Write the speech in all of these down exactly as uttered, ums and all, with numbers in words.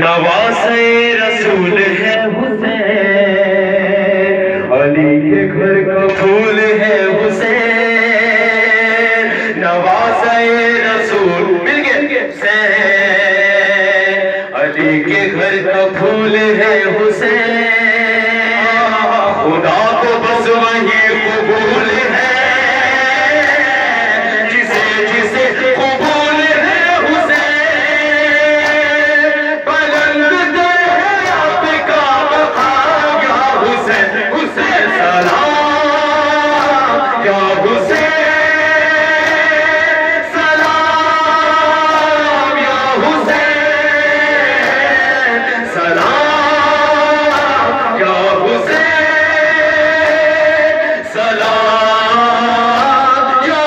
نواسے رسول ہے حسین، علی کے گھر کا پھول ہے حسین، نواسے رسول مل گئے حسین، علی کے گھر کا پھول ہے حسین، خدا کو بس وہی قبول ہے جسے جسے قبول ہے حسین، بلند در ہے آپ کا مقام یا حسین، حسین سلام یا حسین، سلام یا حسین، سلام یا حسین، سلام یا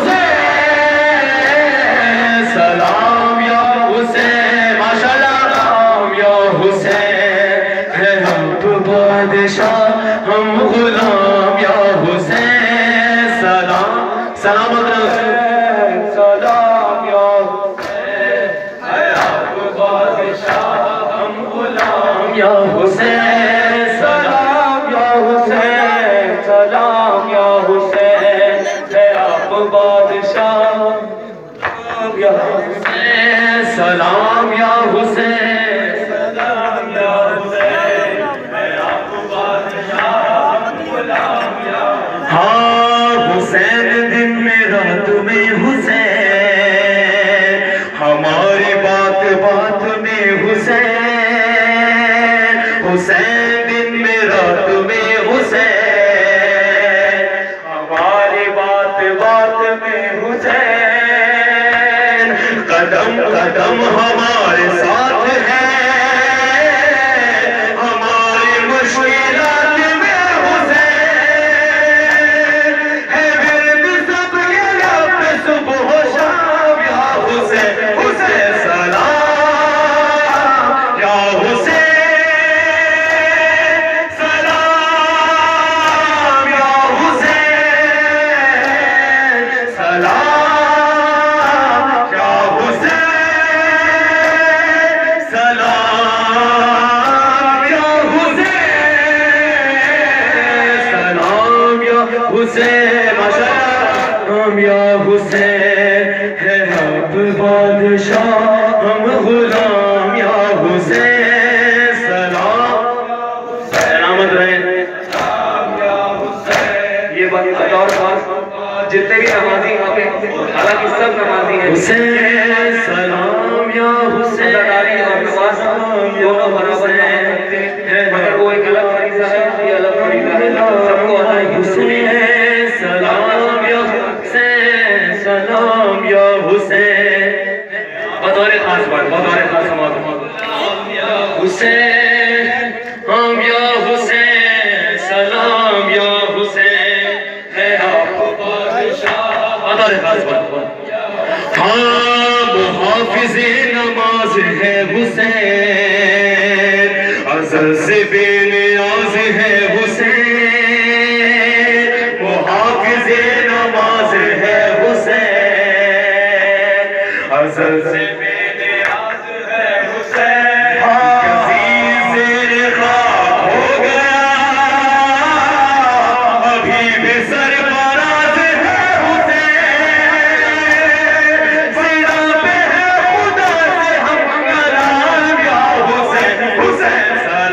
حسین، سلام یا حسین، ماشاءاللہ سلام یا حسین، ہے ہم بادشاہ ہم غلام یا حسین، سلام سلامت حسین، سلام یا حسین، ہے آپ بادشاہ ہم غلام یا حسین، سلام یا حسین، سلام یا حسین، ہے آپ بادشاہ یا حسین، سلام یا حسین، سلام یا حسین، ہے آپ بادشاہ غلام یا حسین، ہاں حسین دن میں رات میں حسین، ہماری بات بات میں حسین، حسین دن میں رات میں حسین، ہماری بات بات میں حسین، قدم قدم ہمارے ساتھ ہے، ہماری مشکلات میں حسین، ہے ورد سب کے لب صبح و شام یا حسین، حسین سلام یا حسین، سلام یا حسین، سلام یا حسین، سلام یا حسین، سلام یا حسین، ماشاءاللہ سلام یا حسین، ہے آپ بادشاہ ہم غلام یا حسین، سلام سلامت رہے، سلام یا حسین، یہ بات اور خاص جتنے بھی نمازی یہاں پہ حالانکہ سب نمازی ہیں، حسین سلام یا حسین، داری اور نماز دونوں برابر ہیں، مگر وہ ایک الگ فریضہ ہے، یہ الگ فریضہ ہے، سب کو ادا ہے، حسین سلام یا حسین، سلام یا حسین، بطور خاص بات بطور خاص سماعت حسین، ہم یا حسین، سلام یا حسین، ہے آپ بادشاہ بطور خاص بات، ہاں محافظ نماز ہے حسین، ازل سے بے نیاز ہے حسین، محافظ نماز ہے حسین، ازل سے بے نیاز ہے حسین، کسی زیر خاک ہو گیا ابھی بھی سرفراز ہے حسین، سرا پہ ہے خدا سے ہم کلام یا حسین، حسین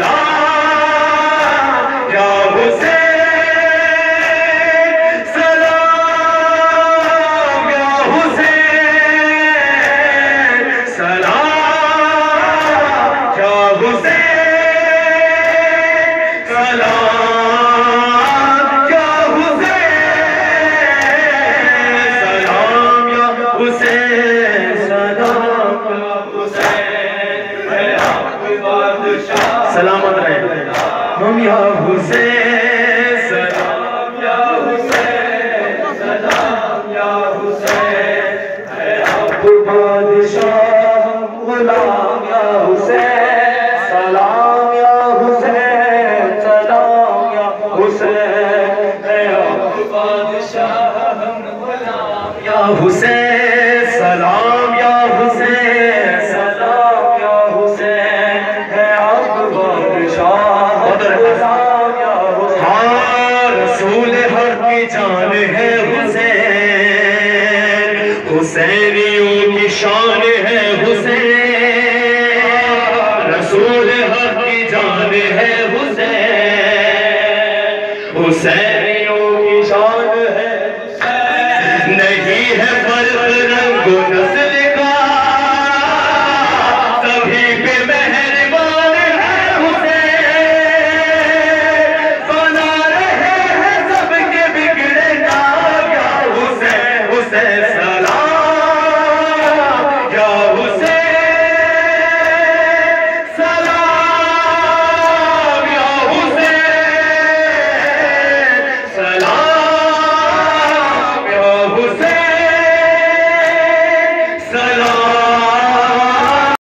سلام یا حسین، سلام یا حسین، سلام یا حسین، سلام یا حسین، سلام یا حسین، سلام یا حسین، ہے آپ بادشاہ سلامت رہے، ہم یا حسین، سلام یا حسین، سلام یا حسین، ہے آپ بادشاہ غلام یا حسین، سلام یا حسین، سلام یا حسین، ہے آپ بادشاہ غلام یا حسین، سلام یا حسین، سلام یا حسین، شان ہے حسین، حسینیوں کی شان ہے حسین، رسول حق کی جان ہے